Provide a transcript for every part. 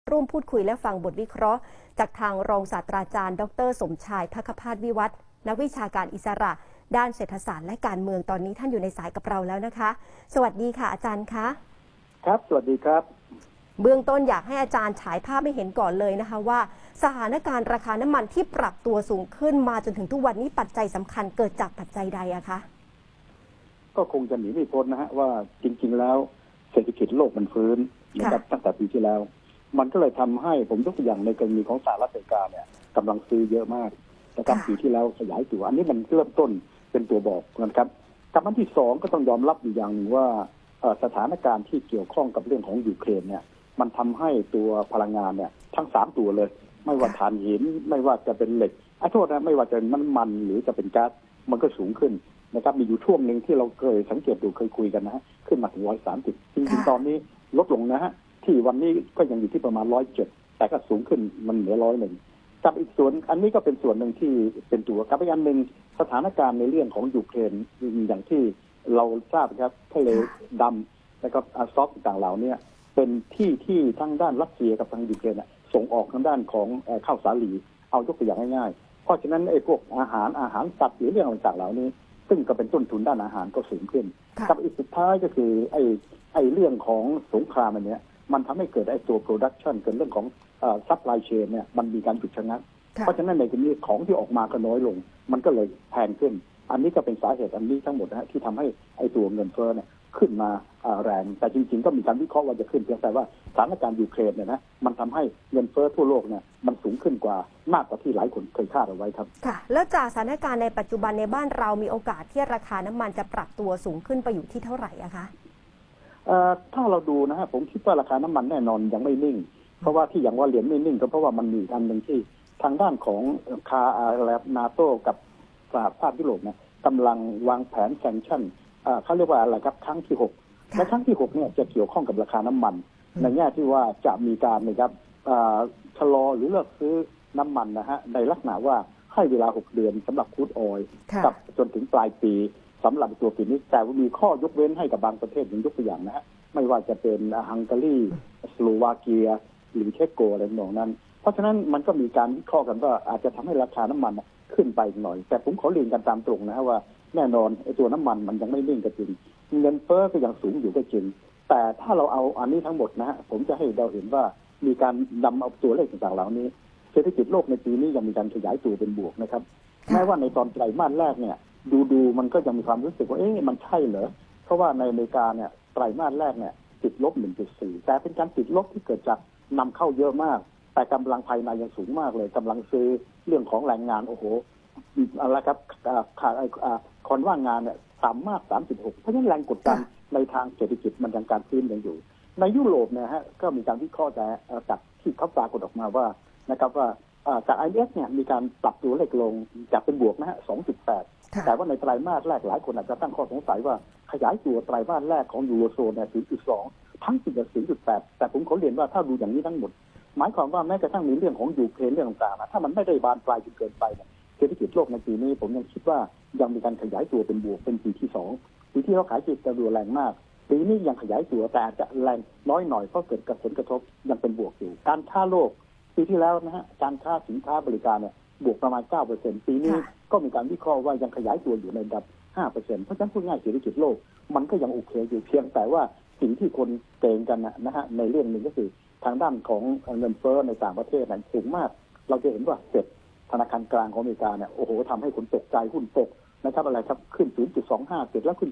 ร่วมพูดคุยและฟังบทวิเคราะห์จากทางรองศาสตราจารย์ดร.สมชายภัคพาสวิวัฒน์นักวิชาการอิสระด้านเศรษฐศาสตร์และการเมืองตอนนี้ท่านอยู่ในสายกับเราแล้วนะคะสวัสดีค่ะอาจารย์คะครับสวัสดีครับเบื้องต้นอยากให้อาจารย์ฉายภาพให้เห็นก่อนเลยนะคะว่าสถานการณ์ราคาน้ำมันที่ปรับตัวสูงขึ้นมาจนถึงทุกวันนี้ปัจจัยสำคัญเกิดจากปัจจัยใดอะคะก็คงจะหนีไม่พ้นนะฮะว่าจริงๆแล้วเศรษฐกิจโลกมันฟื้นนะครับตั้งแต่ปีที่แล้วมันก็เลยทำให้ผมยกตัวอย่างในกรณีของสหรัฐอเมริกาเนี่ยกำลังซื้อเยอะมากนะครับปีที่แล้วขยายตัวอันนี้มันเริ่มต้นเป็นตัวบอกนะครับกับอันที่สองก็ต้องยอมรับอยู่อย่างหนึ่งว่าสถานการณ์ที่เกี่ยวข้องกับเรื่องของยูเครนเนี่ยมันทำให้ตัวพลังงานเนี่ยทั้ง3ตัวเลยไม่ว่าถ่านหินไม่ว่าจะเป็นเหล็กโทษนะไม่ว่าจะน้ำมันหรือจะเป็นก๊าซมันก็สูงขึ้นนะครับมีอยู่ช่วงหนึ่งที่เราเคยสังเกตดูเคยคุยกันนะฮะขึ้นมาถึง130จริงๆตอนนี้ลดลงนะฮะที่วันนี้ก็ยังอยู่ที่ประมาณ107แต่ก็สูงขึ้นมันเหลือ101กับอีกส่วนอันนี้ก็เป็นส่วนหนึ่งที่เป็นตัวกับอีกอันหนึ่งสถานการณ์ในเรื่องของยูเครนอย่างที่เราทราบครับทะเลดำแล้วก็อาซอฟต่างเหล่านี้เป็นที่ทั้งด้านรัสเซียกับทางยูเครนส่งออกทางด้านของข้าวสาลีเอายกตัวอย่างง่ายๆเพราะฉะนั้นไอ้พวกอาหารสัตว์หรือเรื่องต่างๆเหล่านี้ซึ่งก็เป็นต้นทุนด้านอาหารก็สูงขึ้นกับอีกสุดท้ายก็คือไอ้เรื่องของสงครามอันนี้มันทำให้เกิดไอ้ตัว production เกิดเรื่องของsupply chain เนี่ยมันมีการหยุดชะงักเพราะฉะนั้นในกรณีของที่ออกมาก็น้อยลงมันก็เลยแพงขึ้นอันนี้ก็เป็นสาเหตุอันนี้ทั้งหมดนะฮะที่ทำให้ไอ้ตัวเงินเฟ้อเนี่ยขึ้นมาแรงแต่จริงๆก็มีการวิเคราะห์ว่าจะขึ้นเพียงแต่ว่าสถานการณ์ยูเครนเนี่ยนะมันทำให้เงินเฟ้อทั่วโลกเนี่ยมันสูงขึ้นกว่ามากกว่าที่หลายคนเคยคาดเอาไว้ครับค่ะแล้วจากสถานการณ์ในปัจจุบันในบ้านเรามีโอกาสที่ราคาน้ำมันจะปรับตัวสูงขึ้นไปอยู่ที่เท่าไหร่อะคะถ้าเราดูนะฮะผมคิดว่าราคาน้ำมันแน่นอนยังไม่นิ่งเพราะว่าที่อย่างว่าเหรียญไม่นิ่งก็เพราะว่ามันมีอันหนึ่งที่ทางด้านของนาโต้กับสหภาพยุโรปเนี่ยกำลังวางแผนแซงชั่นเขาเรียกว่าอะไรครับครั้งที่6และครั้งที่6เนี่ยจะเกี่ยวข้องกับราคาน้ำมันในแง่ที่ว่าจะมีการนะครับชะลอหรือเลิกซื้อน้ำมันนะฮะในลักษณะว่าให้เวลา6 เดือนสำหรับครูดออยล์กับจนถึงปลายปีสำหรับตัวปีนี้แต่ว่ามีข้อยกเว้นให้กับบางประเทศอย่างยกตัวอย่างนะฮะไม่ว่าจะเป็นฮังการีสโลวาเกียหรือเชโกอะไรต่างๆนั้นเพราะฉะนั้นมันก็มีการวิเคราะห์กันว่าอาจจะทำให้ราคาน้ำมันขึ้นไปหน่อยแต่ผมขอเรียนกันตามตรงนะว่าแน่นอนไอ้ตัวน้ำมันมันยังไม่นิ่งก็จริงเงินเฟ้อก็ยังสูงอยู่ก็จริงแต่ถ้าเราเอาอันนี้ทั้งหมดนะฮะผมจะให้เราเห็นว่ามีการนำเอาตัวเลขต่างๆเหล่านี้เศรษฐกิจโลกในปีนี้ยังมีการขยายตัวเป็นบวกนะครับแม้ว่าในตอนไตรมาสแรกเนี่ยดูมันก็ยังมีความรู้สึกว่ามันใช่เหรอเพราะว่าในอเมริกาเนี่ยไตรมาสแรกเนี่ยติดลบ 1.4 แต่เป็นการติดลบที่เกิดจากนำเข้าเยอะมากแต่กำลังภายในยังสูงมากเลยกำลังซื้อเรื่องของแรงงานโอ้โหอะไรครับคนว่างงานเนี่ยต่ำมาก36เพราะฉะนั้นแรงกดดันในทางเศรษฐกิจมันยังการฟื้นยังอยู่ในยุโรปเนี่ยฮะก็มีการวิเคราะห์จากที่เขาปรากฏออกมาว่านะครับว่าจาก IMF เนี่ยมีการปรับตัวเลขลงจากเป็นบวกนะฮะ 2.8 แต่ว่าในไตรมาสแรกหลายคนอาจจะตั้งข้อสงสัยว่าขยายตัวไตรมาสแรกของยูโรโซนเนี่ย 0.2 ทั้งปีกับ 0.8 แต่ผมขอเรียนว่าถ้าดูอย่างนี้ทั้งหมดหมายความว่าแม้กระทั่งมีเรื่องของยูเครนเรื่องต่างๆนะถ้ามันไม่ได้บานปลายจนเกินไปเนี่ยเศรษฐกิจโลกในปีนี้ผมยังคิดว่ายังมีการขยายตัวเป็นบวกเป็นปีที่2ปีที่เขาขายจิตกระดูแรงมากปีนี้ยังขยายตัวแต่อาจจะแรงน้อยหน่อยเพราะเกิดผลกระทบยังเป็นบวกอยู่การค้าโลกปีที่แล้วนะฮะการค้าสินค้าบริการเนี่ยบวกประมาณ 9% ปีนี้ก็มีการวิเคราะห์ว่ายังขยายตัวอยู่ในระดับ 5% เพราะฉะนั้นพูดง่ายเศรษฐกิจโลกมันก็ยังโอเคอยู่เพียงแต่ว่าสิ่งที่คนเกรงกันนะฮะในเรื่องหนึ่งก็คือทางด้านของเงินเฟ้อในต่างประเทศนั้นสูงมากเราจะเห็นว่าเฟดธนาคารกลางของอเมริกาเนี่ยโอ้โหทำให้คนตกใจหุ้นตกนะครับอะไรครับขึ้น 0.25 เสร็จแล้วขึ้น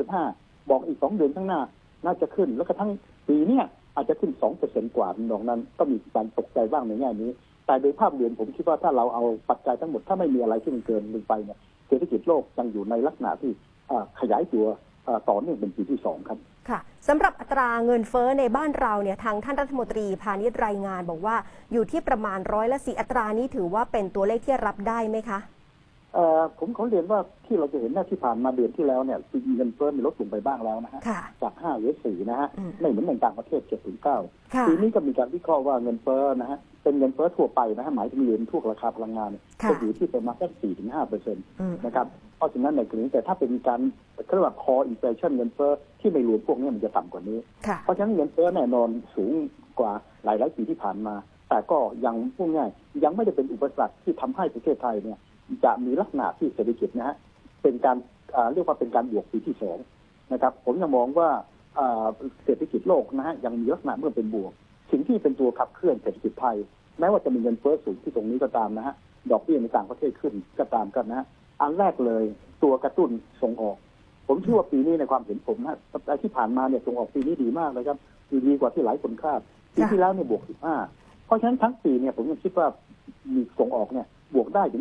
0.5 บอกอีก2 เดือนข้างหน้าน่าจะขึ้นแล้วก็ทั้งปีเนี้ยอาจจะขึ้น 2% กว่าตรงนั้นก็มีการตกใจบ้างในแง่นี้แต่โดยภาพรวมผมคิดว่าถ้าเราเอาปัจจัยทั้งหมดถ้าไม่มีอะไรที่มันเกินลงไปเนี่ยเศรษฐกิจโลกยังอยู่ในลักษณะที่ขยายตัวต่อเนื่องเป็นปีที่2ครับค่ะสำหรับอัตราเงินเฟ้อในบ้านเราเนี่ยทางท่านรัฐมนตรีพาณิชย์รายงานบอกว่าอยู่ที่ประมาณ4%อัตรานี้ถือว่าเป็นตัวเลขที่รับได้ไหมคะผมขอเรียนว่าที่เราจะเห็นที่ผ่านมาเดือนที่แล้วเนี่ยเงินเฟ้อมีลดลงไปบ้างแล้วนะฮะจาก5เหลือ4นะฮะไม่เหมือนในต่างประเทศ7 ถึง 9ปีนี้ก็มีการวิเคราะห์ว่าเงินเฟ้อนะฮะเป็นเงินเฟ้อทั่วไปนะฮะหมายถึงเงินทั่วราคาพลังงานจะอยู่ที่ประมาณแค่4 ถึง 5% นะครับเพราะฉะนั้นในกรณีแต่ถ้าเป็นการเรียกว่า core inflation เงินเฟ้อที่ไม่รวมพวกนี้มันจะต่ำกว่านี้เพราะฉะนั้นเงินเฟ้อแน่นอนสูงกว่าหลายปีที่ผ่านมาแต่ก็ยังพูดง่ายยังไม่ได้เป็นอุปสรรคที่ทำให้ประเทศไทยเนี่ยจะมีลักษณะที่เศรษฐกิจนะฮะเป็นการเรียกว่าเป็นการบวกปีที่2นะครับผมยังมองว่าเศรษฐกิจโลกนะฮะยังมีลักษณะเมื่อเป็นบวกสิ่งที่เป็นตัวขับเคลื่อนเศรษฐกิจไทยแม้ว่าจะมีเงินเฟ้อสูงที่ตรงนี้ก็ตามนะฮะดอกเบี้ยในต่างประเทศขึ้นก็ตามกันนะฮะอันแรกเลยตัวกระตุ้นส่งออกผมเชื่อว่าปีนี้ในความเห็นผมนะที่ผ่านมาเนี่ยส่งออกปีนี้ดีมากเลยครับดีกว่าที่หลายคนคาดปีที่แล้วเนี่ยบวก15เพราะฉะนั้นทั้งปีเนี่ยผมยังคิดว่ามีส่งออกเนี่ยบวกได้ถึง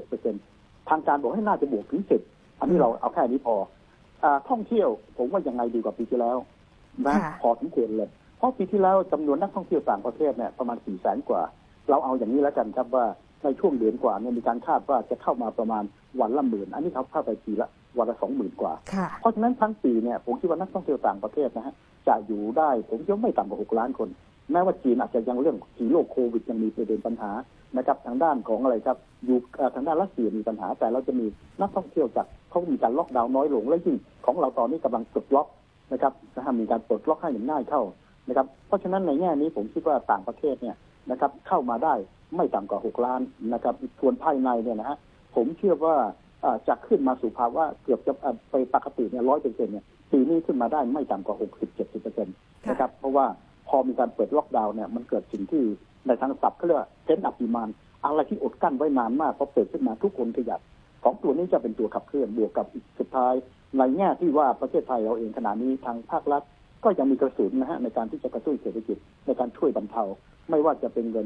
5-6% ทางการบอกให้น่าจะบวกถึง10อันนี้เราเอาแค่นี้พอท่องเที่ยวผมว่ายังไงดีกว่าปีที่แล้วนะพอสมควรเลยเพราะปีที่แล้วจำนวนนักท่องเที่ยวต่างประเทศเนี่ยประมาณ 400,000 กว่าเราเอาอย่างนี้แล้วกันครับว่าในช่วงเดือนกว่าเนี่ยมีการคาดว่าจะเข้ามาประมาณวันละ10,000อันนี้เขาเข้าไปปีละวันละ 20,000 กว่าเพราะฉะนั้นทั้งปีเนี่ยผมคิดว่านักท่องเที่ยวต่างประเทศนะฮะจะอยู่ได้ผมคิดว่าไม่ต่ำกว่า6 ล้านคนแม้ว่าจีนอาจจะยังเรื่องโรคโควิดยังมีประเด็นปัญหานะครับทางด้านของอะไรครับอยู่ทางด้านรัสเซียมีปัญหาแต่เราจะมีนักท่องเที่ยวจากเขามีการล็อกดาวน์น้อยลงและยิ่งของเราตอนนี้กำลังปลดล็อกนะครับมีการปลดล็อกให้ง่ายเข้านะครับเพราะฉะนั้นในแง่นี้ผมคิดว่าต่างประเทศเนี่ยนะครับเข้ามาได้ไม่ต่ำกว่า6 ล้านนะครับส่วนภายในเนี่ยนะฮะผมเชื่อว่าจะขึ้นมาสู่ภาวะเกือบจะไปปกติเนี่ย100%เนี่ยปีนี้ขึ้นมาได้ไม่ต่ำกว่า60-70%นะครับเพราะว่าพอมีการเปิดล็อกดาวน์เนี่ยมันเกิดสิ่งที่ในทางศัพท์เขาเรียกว่าเทนต์อัพดีมานด์อะไรที่อดกั้นไว้นานมากพอเปิดขึ้นมาทุกคนขยับของตัวนี้จะเป็นตัวขับเคลื่อนบวกกับสุดท้ายในแง่ที่ว่าประเทศไทยเราเองขณะนี้ทางภาครัฐก็ยังมีกระสุนนะฮะในการที่จะกระตุ้นเศรษฐกิจในการช่วยบรรเทาไม่ว่าจะเป็นเงิน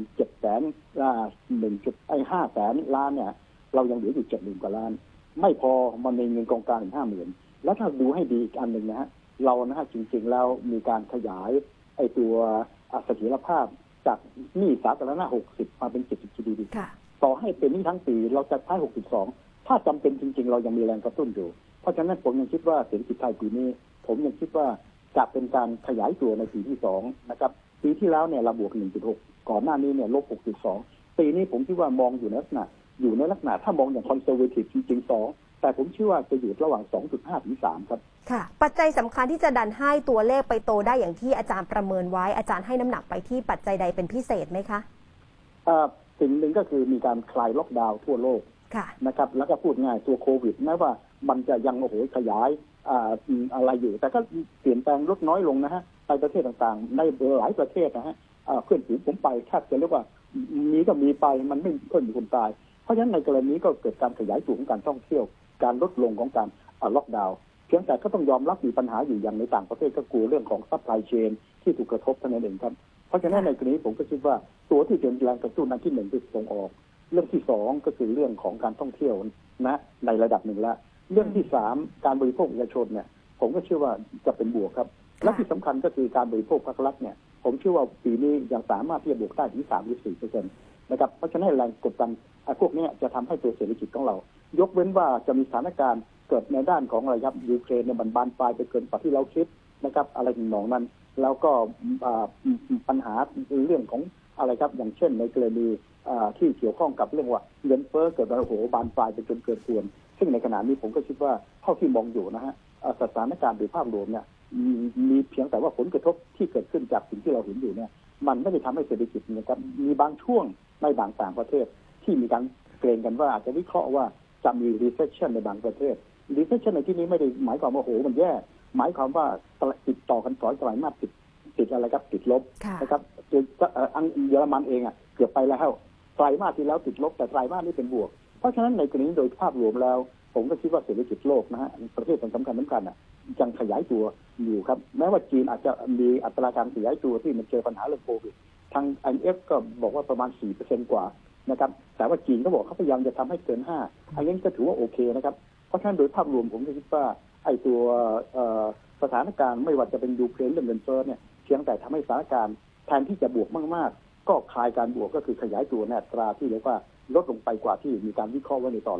500,000 ล้านเนี่ยเรายังเหลืออยู่70,000 กว่าล้านไม่พอมันมีเงินกองกลางอีก 50,000 แล้วถ้าดูให้ดีอีกอันหนึ่งนะฮะเรานะฮะจริงๆแล้วมีการขยายไอ้ตัวเสถียรภาพจากหนี้สาธารณะ60มาเป็น70 GDP ต่อให้เป็นหนี้ทั้งปีเราจะใช้62ถ้าจำเป็นจริงๆเรายังมีแรงกระตุ้นอยู่เพราะฉะนั้นผมยังคิดว่าเศรษฐกิจไทยปีนี้ผมยังคิดว่าจะเป็นการขยายตัวในปีที่2นะครับปีที่แล้วเนี่ยเราบวก 1.6 ก่อนหน้านี้เนี่ยลบ 6.2 ปีนี้ผมคิดว่ามองอยู่ในลักษณะถ้ามองอย่างคอนเซอร์เวทีฟจริงๆแต่ผมเชื่อว่าจะอยู่ระหว่าง 2.5 ถึง 3 ครับค่ะปัจจัยสำคัญที่จะดันให้ตัวเลขไปโตได้อย่างที่อาจารย์ประเมินไว้อาจารย์ให้น้ำหนักไปที่ปัจจัยใดเป็นพิเศษไหมคะสิ่งหนึ่งก็คือมีการคลายล็อกดาวน์ทั่วโลกนะครับแล้วก็พูดง่ายตัวโควิดแม้ว่ามันจะยังขยายอะไรอยู่แต่ก็เปลี่ยนแปลงลดน้อยลงนะฮะในประเทศต่างๆในหลายประเทศนะฮะเพื่อนฝูงผมไปแทบจะเรียกว่ามีก็มีไปมันไม่ค่อยมีคนตายเพราะฉะนั้นในกรณีนี้ก็เกิดการขยายตัวของการท่องเที่ยวการลดลงของการล็อกดาวน์เพียงแต่ก็ต้องยอมรับมีปัญหาอยู่อย่างในต่างประเทศก็กลัวเรื่องของซัพพลายเชนที่ถูกกระทบเท่านั้นเองครับเพราะฉะนั้นในกรณีผมก็คิดว่าตัวที่เป็นแรงกระตุ้นอันที่1คือส่งออกเรื่องที่2ก็คือเรื่องของการท่องเที่ยวนะในระดับหนึ่งแล้วเรื่องที่3การบริโภคเอกชนเนี่ยผมก็เชื่อว่าจะเป็นบวกครับและที่สำคัญก็คือการบริโภคภาครัฐเนี่ยผมเชื่อว่าปีนี้ยังสามารถที่จะบวกได้ถึง 3-4% นะครับเพราะฉะนั้นแรงกดดันพวกนี้จะทำให้ตัวเศรษฐกิจของเรายกเว้นว่าจะมีสถานการณ์เกิดในด้านของอะไรครับยูเครนเนี่ยมันบานปลายไปเกินกว่าที่เราคิดนะครับอะไรหนองนั้นแล้วก็ปัญหาเรื่องของอะไรครับอย่างเช่นในกรณีที่เกี่ยวข้องกับเรื่องว่าเงินเฟ้อเกิดบานปลายไปจนเกินควรซึ่งในขณะนี้ผมก็คิดว่าเท่าที่มองอยู่นะฮะสถานการณ์โดยภาพรวมเนี่ยมีเพียงแต่ว่าผลกระทบที่เกิดขึ้นจากสิ่งที่เราเห็นอยู่เนี่ยมันไม่ได้ทำให้เศรษฐกิจนะครับมีบางช่วงในบางต่างประเทศที่มีการเกรงกันว่าอาจจะวิเคราะห์ว่าจะมี recession ในบางประเทศ recession ในที่นี้ไม่ได้หมายความว่ามันแย่หมายความว่าติดต่อกัน2 ไตรมาสติดอะไรครับติดลบนะครับเยอรมันเองเกือบไปแล้วไตรมาสที่แล้วติดลบแต่ไตรมาสนี้เป็นบวกเพราะฉะนั้นในกรณีโดยภาพรวมแล้วผมก็คิดว่าเศรษฐกิจโลกนะฮะประเทศสำคัญยังขยายตัวอยู่ครับแม้ว่าจีนอาจจะมีอัตราการขยายตัวที่มันเจอปัญหาเรื่องโควิดทาง IMF ก็บอกว่าประมาณ 4% กว่านะครับแต่ว่าจีนก็บอกเขาพยายามจะทำให้เกิน5อันนี้ก็ถือว่าโอเคนะครับเพราะฉะนั้นโดยภาพรวมผมก็คิดว่าไอ้ตัวสถานการณ์ไม่ว่าจะเป็นยูเครนเรื่องเงินเฟ้อเนี่ยเพียงแต่ทำให้สถานการณ์แทนที่จะบวกมากๆก็คลายการบวกก็คือขยายตัวในอัตราที่เรียกว่าลดลงไปกว่าที่มีการวิเคราะห์ไว้ในตอนแรก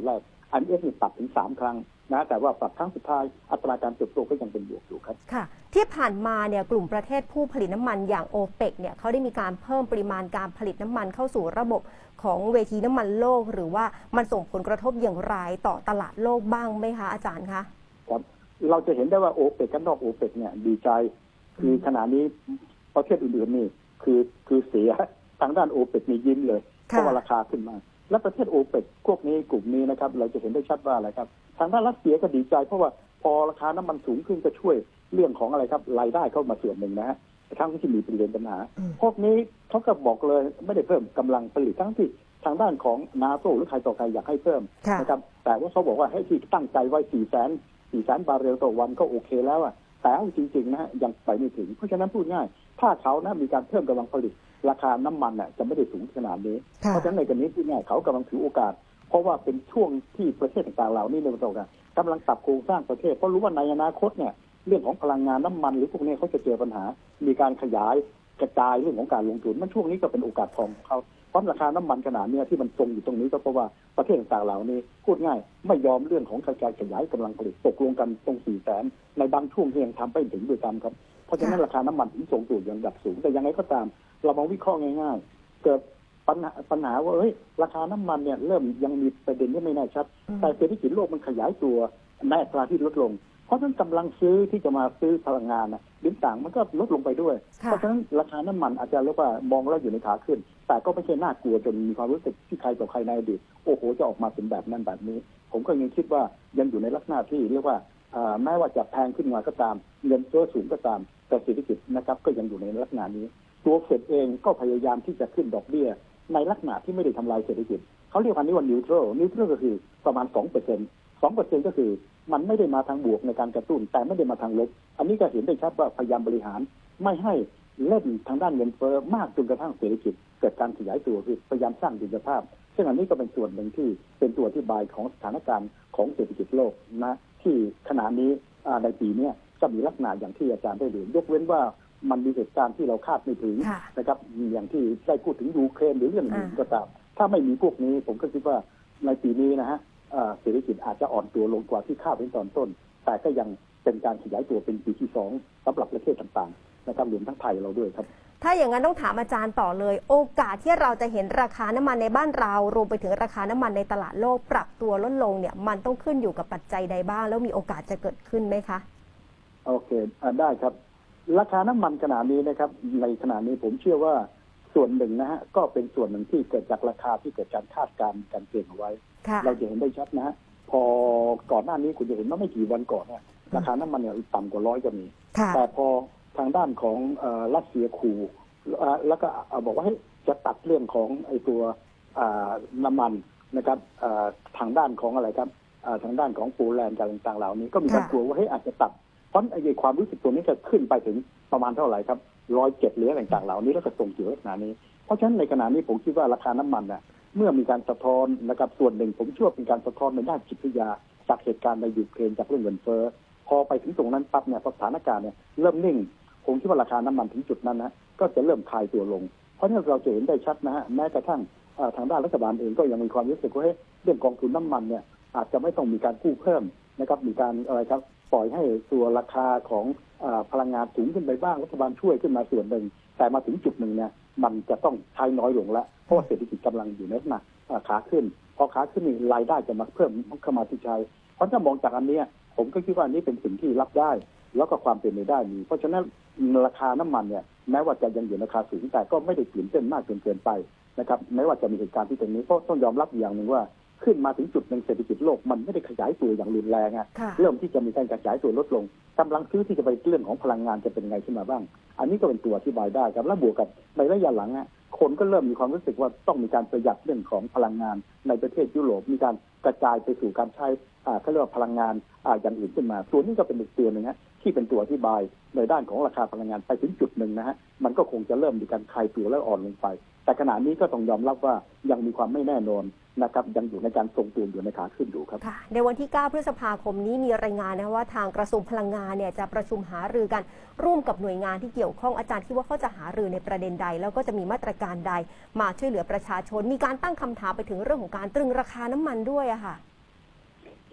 IMF นี่ปรับถึง3 ครั้งนะแต่ว่าปรับครั้งสุดท้ายอัตราการเติบโตก็ยังเป็นบวกอยู่ครับค่ะที่ผ่านมาเนี่ยกลุ่มประเทศผู้ผลิตน้ำมันอย่างโอเปกเนี่ยเขาได้มีการเพิ่มปริมาณการผลิตน้ำมันเข้าสู่ระบบของเวทีน้ำมันโลกหรือว่ามันส่งผลกระทบอย่างไรต่อตลาดโลกบ้างไหมคะอาจารย์คะครับเราจะเห็นได้ว่าโอเปกกับนอกโอเปกเนี่ยดีใจคือขณะนี้ประเทศอื่นๆนี่คือเสียทางด้านโอเปกนี่ยิ้มเลยเพราะว่าราคาขึ้นมาและประเทศโอเปกพวกนี้กลุ่มนี้นะครับเราจะเห็นได้ชัดว่าอะไรครับทางด้านรัสเซียก็ดีใจเพราะว่าพอราคาน้ำมันสูงขึ้นก็ช่วยเรื่องของอะไรครับรายได้เข้ามาส่วนหนึ่งนะฮะทั้งที่มีเป็นเรื่องปัญหาพวกนี้เขาก็บอกเลยไม่ได้เพิ่มกำลังผลิตทั้งที่ทางด้านของนาโซหรือใครต่อใครอยากให้เพิ่มนะครับแต่ว่าเขาบอกว่าให้ที่ตั้งใจไว้400,000 บาร์เรลต่อวันก็โอเคแล้วอ่ะแต่จริงๆนะฮะยังไปไม่ถึงเพราะฉะนั้นพูดง่ายถ้าเขานะมีการเพิ่มกำลังผลิตราคาน้ำมันน่ะจะไม่ได้สูงขนาดนี้เพราะฉะนั้นในกรณีที่ง่ายเขากำลังถือโอกาสเพราะว่าเป็นช่วงที่ประเทศต่างๆเหล่านี้ในประเทศกำลังปรับโครงสร้างประเทศเพราะรู้ว่าในอนาคตเนี่ยเรื่องของพลังงานน้ำมันหรือพวกนี้เขาจะเจอปัญหามีการขยายกระจายเรื่องของการลงทุนมันช่วงนี้ก็เป็นโอกาสทองของเขาเพราะราคาน้ำมันขนาดนี้ที่มันทรงอยู่ตรงนี้ก็เพราะว่าประเทศต่างๆเหล่านี้พูดง่ายไม่ยอมเรื่องของการขยายกำลังผลิตตกลงกันตรง400,000ในบางช่วงที่ยังทำไม่ถึงด้วยกันครับเพราะฉะนั้นราคาน้ำมันถึงทรงตัวอย่างระดับสูงแต่ยังไงก็ตามเรามองวิเคราะห์ง่ายๆเกิดปัญหาว่าราคาน้ำมันเนี่ยเริ่มยังมีประเด็นที่ไม่แน่ชัดแต่เศรษฐกิจโลกมันขยายตัวในอัตราที่ลดลงเพราะฉะนั้นกำลังซื้อที่จะมาซื้อพลังงานดิ้นต่างมันก็ลดลงไปด้วยเพราะฉะนั้นราคาน้ำมันอาจจะเรียกว่ามองแล้วอยู่ในขาขึ้นแต่ก็ไม่ใช่น่ากลัวจนมีความรู้สึกที่ใครต่อใครในอดีตโอ้โหจะออกมาเป็นแบบนั้นแบบนี้ผมก็ยังคิดว่ายังอยู่ในลักษณะที่เรียกว่าแม้ว่าจะแพงขึ้นมาก็ตามเงินเฟ้อสูงก็ตามแต่เศรษฐกิจนะครับก็ยังอยู่ในลักษณะนี้ตัวเฟดเองก็พยายามที่จะขึ้นดอกเบี้ยในลักษณะที่ไม่ได้ทำลายเศรษฐกิจเขาเรียกว่านี้ว่านิวทรัลก็คือประมาณ 2% ก็คือมันไม่ได้มาทางบวกในการกระตุ้นแต่ไม่ได้มาทางลบอันนี้ก็เห็นได้ชัดว่าพยายามบริหารไม่ให้เล่นทางด้านเงินเฟ้อมากจนกระทั่งเศรษฐกิจเกิดการขยายตัวคือพยายามสร้างดุลยภาพซึ่งอันนี้ก็เป็นส่วนหนึ่งที่เป็นตัวอธิบายของสถานการณ์ของเศรษฐกิจโลกนะที่ขณะนี้ในปีนี้จะมีลักษณะอย่างที่อาจารย์ได้เรียนยกเว้นว่ามันมีเหตุการณ์ที่เราคาดไม่ถึงนะครับอย่างที่ได้พูดถึงยูเครนหรือเรื่องอื่นก็ตามถ้าไม่มีพวกนี้ผมก็คิดว่าในปีนี้นะฮะเศรษฐกิจอาจจะอ่อนตัวลงกว่าที่คาดไว้ตอนต้นแต่ก็ยังเป็นการขยายตัวเป็นปีที่2สำหรับประเทศต่างๆนะครับรวมทั้งไทยเราด้วยครับถ้าอย่างนั้นต้องถามอาจารย์ต่อเลยโอกาสที่เราจะเห็นราคาน้ำมันในบ้านเรารวมไปถึงราคาน้ำมันในตลาดโลกปรับตัวลดลงเนี่ยมันต้องขึ้นอยู่กับปัจจัยใดบ้างแล้วมีโอกาสจะเกิดขึ้นไหมคะโอเคได้ครับราคาน้ำมันขณะนี้นะครับในขณะนี้ผมเชื่อว่าส่วนหนึ่งนะฮะก็เป็นส่วนหนึ่งที่เกิดจากราคาที่เกิดการคาดการณ์การเก็งเอาไว้เราจะเห็นได้ชัดนะฮะพอก่อนหน้านี้คุณจะเห็นว่าไม่กี่วันก่อนราคาน้ำมันเนี่ยต่ำกว่า100ก็มีแต่พอทางด้านของรัสเซียขู่แล้วก็บอกว่าให้จะตัดเรื่องของไอ้ตัวน้ำมันนะครับทางด้านของอะไรครับทางด้านของโปแลนด์ต่างๆเหล่านี้ก็มีการกลัวว่าให้อาจจะตัดเพราะไอ้ความรู้สึกตัวนี้จะขึ้นไปถึงประมาณเท่าไหร่ครับ107หรือต่างๆเหล่านี้แล้วก็ส่งเกี่ยวกับขณะนี้เพราะฉะนั้นในขณะนี้ผมคิดว่าราคาน้ำมันเมื่อมีการสะท้อนนะครับส่วนหนึ่งผมเชื่อเป็นการสะท้อนในด้านจิตวิทยาจากเหตุการณ์ในยูเครนจากเรื่องเงินเฟ้อพอไปถึงตรงนั้นปั๊บเนี่ยสถานการณ์เนี่ยเริ่มนิ่งผมคิดว่าราคาน้ำมันถึงจุดนั้นก็จะเริ่มคลายตัวลงเพราะฉะนั้นเราจะเห็นได้ชัดนะฮะแม้กระทั่งทางด้านรัฐบาลเองก็ยังมีความรู้สึกว่าเรื่องกองทุนน้ำมันเนี่ยอาจจะไม่ต้องมีการกู้เพิ่มนะครับมีการอะไรครับปล่อยให้ตัวราคาของพลังงานสูงขึ้นไปบ้างรัฐบาลช่วยขึ้นมาส่วนหนึ่งแต่มาถึงจุดหนึ่งเนี่ยมันจะต้องใช้น้อยลงแล้วเพราะเศรษฐกิจกำลังอยู่ในลักษณะขาขึ้นพอขาขึ้นนี่รายได้จะมาเพิ่มเข้ามาที่ใช้เพราะถ้ามองจากอันนี้ผมก็คิดว่านี่เป็นสิ่งที่รับได้แล้วก็ความเป็นไปได้มีเพราะฉะนั้นราคาน้ำมันเนี่ยแม้ว่าจะยังอยู่ในราคาสูงแต่ก็ไม่ได้ตื่นเต้นมากจนเกินไปนะครับแม้ว่าจะมีเหตุการณ์ที่ตรงนี้เพราะต้องยอมรับอย่างหนึ่งว่าขึ้นมาถึงจุดหนึ่งเศรษฐกิจโลกมันไม่ได้ขยายตัวอย่างรุนแรงเริ่มที่จะมีการขยายตัวลดลงกำลังซื้อที่จะไปเรื่องของพลังงานจะเป็นไงขึ้นมาบ้างอันนี้ก็เป็นตัวอธิบายได้ครับและบวกกับในระยะหลังคนก็เริ่มมีความรู้สึกว่าต้องมีการประหยัดเรื่องของพลังงานในประเทศยุโรปมีการกระจายไปสู่การใช้เขาเรียกว่าพลังงานอย่างอื่นขึ้นมาตัวนี้ก็เป็นอีกตัวหนึ่งที่เป็นตัวอธิบายในด้านของราคาพลังงานไปถึงจุดหนึ่งมันก็คงจะเริ่มมีการคลายตัวและอ่อนลงไปแต่ขณะนี้ก็ต้องยอมรับว่ายังมีความไม่แน่นอนนะครับยังอยู่ในการทรงตัวอยู่ในขาขึ้นอยู่ครับในวันที่ 9 พฤษภาคมนี้มีรายงานว่าทางกระทรวงพลังงานเนี่ยจะประชุมหารือกันร่วมกับหน่วยงานที่เกี่ยวข้องอาจารย์คิดว่าเขาจะหารือในประเด็นใดแล้วก็จะมีมาตรการใดมาช่วยเหลือประชาชนมีการตั้งคำถามไปถึงเรื่องของการตรึงราคาน้ำมันด้วยค่ะ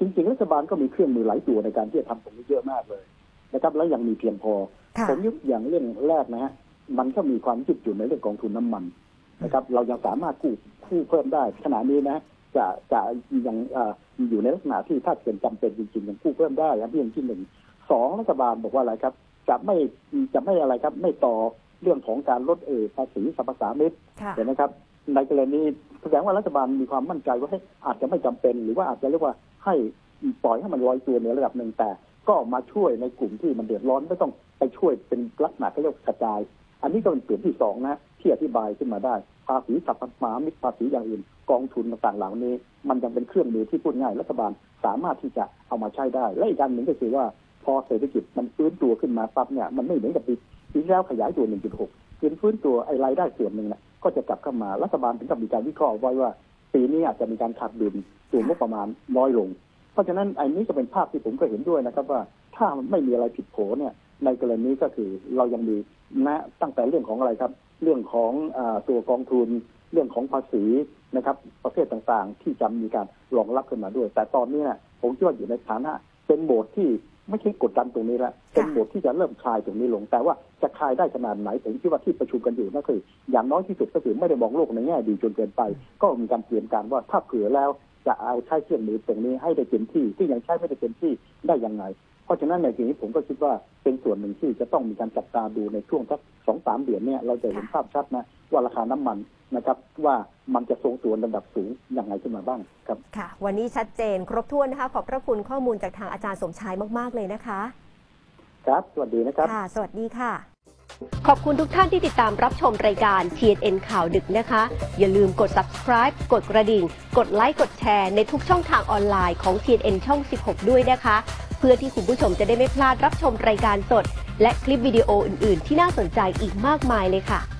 จริงๆรัฐบาลก็มีเครื่องมือหลายตัวในการที่จะทำตรงนี้เยอะมากเลยนะครับแล้วยังมีเพียงพอผมยกอย่างเรื่องแรกนะฮะมันก็มีความยืดหยุ่นในเรื่องกองทุนน้ำมันนะครับเรายังสามารถกู้เพิ่มได้ขณะนี้นะจะยังอยู่ในลักษณะที่ถ้าเกิดจำเป็นจริงๆยังกู้เพิ่มได้ครับเรื่องที่หนึ่งสองรัฐบาลบอกว่าอะไรครับจะไม่อะไรครับไม่ต่อเรื่องของการลดภาษีสรรพสามิตเห็นไหมครับในกรณีแสดงว่ารัฐบาลมีความมั่นใจว่าอาจจะไม่จำเป็นหรือว่าอาจจะเรียกว่าให้ปล่อยให้มันลอยตัวในระดับหนึ่งแต่ก็มาช่วยในกลุ่มที่มันเดือดร้อนไม่ต้องไปช่วยเป็นลักษณะที่เรียกกระจายอันนี้ก็เป็นเปลี่ยนที่สองนะที่อธิบายขึ้นมาได้ภาษีสรรพสามิตภาษีอย่างอื่นกองทุนต่างๆเหล่านี้มันยังเป็นเครื่องมือที่พูดง่ายรัฐบาลสามารถที่จะเอามาใช้ได้และอีกการหนึ่งก็คือว่าพอเศรษฐกิจมันฟื้นตัวขึ้นมาปั๊บเนี่ยมันไม่เหมือนกับปีที่แล้วขยายตัว 1.6 ฟื้นตัวไอ้รายได้ส่วนหนึ่งนะก็จะกลับเข้ามารัฐบาลถึงกับมีการวิเคราะห์ไว้ว่าปีนี้อาจจะมีการขาดดุลตัวงบประมาณน้อยลงเพราะฉะนั้นไอ้นี้ก็เป็นภาพที่ผมก็เห็นด้วยนะครับว่าถ้าไม่มีอะไรผิดโผเนี่ยในกรณีก็คือเรายังมีนะตั้งแต่เรื่องของอะไรครับเรื่องของตัวกองทุนเรื่องของภาษีนะครับประเภทต่างๆที่จะมีการรองรับขึ้นมาด้วยแต่ตอนนี้นะผมคิดว่าอยู่ในฐานะเป็นโหมดที่ไม่ใช่กดดันตรงนี้แล้วเป็นโหมดที่จะเริ่มคลายตรงนี้ลงแต่ว่าจะคลายได้ขนาดไหนผมคิดว่าที่ประชุมกันอยู่นั่นคืออย่างน้อยที่สุดก็คือไม่ได้มองโลกในแง่ดีจนเกินไปก็มีการเตรียมการว่าถ้าเผื่อแล้วจะเอาใช้เครื่องมือตรงนี้ให้ได้เต็มที่ยังใช้ไม่ได้เต็มที่ได้ยังไงเพราะฉะนั้นในทีนี้ผมก็คิดว่าเป็นส่วนหนึ่งที่จะต้องมีการจับตาดูในช่วงสัก 2-3 เดือนเนี่ยเราจะเห็นภาพชัดนะว่าราคาน้ำมันนะครับว่ามันจะทรงตัวระดับสูงอย่างไรขึ้นมาบ้างครับค่ะวันนี้ชัดเจนครบถ้วนนะคะขอบพระคุณข้อมูลจากทางอาจารย์สมชายมากๆเลยนะคะครับสวัสดีนะครับค่ะสวัสดีค่ะขอบคุณทุกท่านที่ติดตามรับชมรายการ TNN ข่าวดึกนะคะอย่าลืมกด subscribe กดกระดิ่งกดไลค์กดแชร์ในทุกช่องทางออนไลน์ของ TNN ช่อง 16 ด้วยนะคะเพื่อที่คุณผู้ชมจะได้ไม่พลาดรับชมรายการสดและคลิปวิดีโออื่นๆที่น่าสนใจอีกมากมายเลยค่ะ